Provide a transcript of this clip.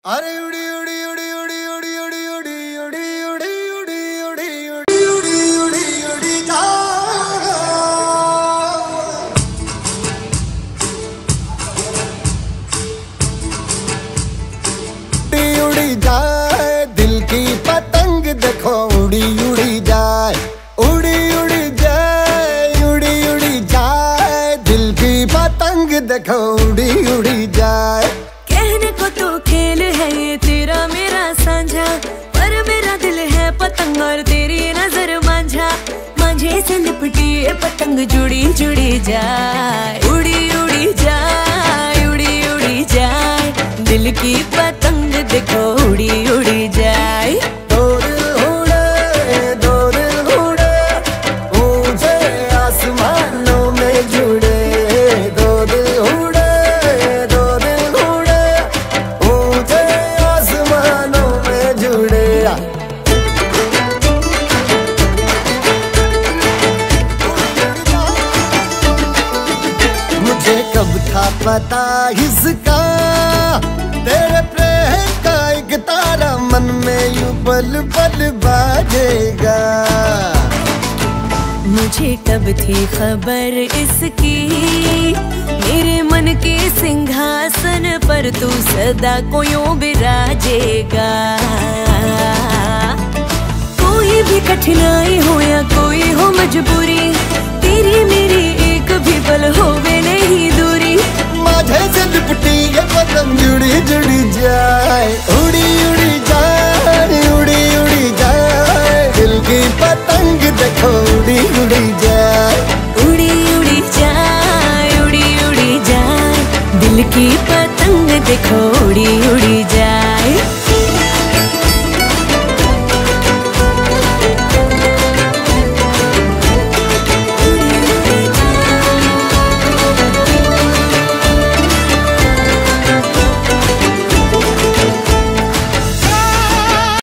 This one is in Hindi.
अरे उड़ी उड़ी उड़ी उड़ी उड़ी उड़ी उड़ी उड़ी उड़ी उड़ी उड़ी उड़ी उड़ी उड़ी उड़ी जा उड़ी जाए दिल की पतंग देखो उड़ी उड़ी जाए उड़ी उड़ी जाए उड़ी उड़ी जाए दिल की पतंग देखो उड़ी उड़ी जाए। कहने को तो खेल है ये तेरा मेरा साझा, पर मेरा दिल है पतंग और तेरी नजर मांझा। मांझे से लिपटी ये पतंग जुड़ी जुड़ी जाए उड़ी उड़ी जाए उड़ी उड़ी जाए दिल की पतंग देखो उड़ी उड़ी जाए। दो दिल उड़े ऊंचे आसमानों में जुड़े, दो दिल उड़े ऊंचे आसमानों में जुड़े। मुझे कब था पता इसका तेरे प्रेम का एक तारा मन में यूं पल पल बाजेगा। मुझे कब थी खबर इसकी मेरे मन के सिंहासन पर तू सदा को यूं बिराजेगा। कोई भी कठिनाई हो या कोई हो मजबूरी, तेरी मेरी एक भी पल होवे नहीं दूरी। माझे से लिपटी ये पतंग जुड़ी जुड़ी जा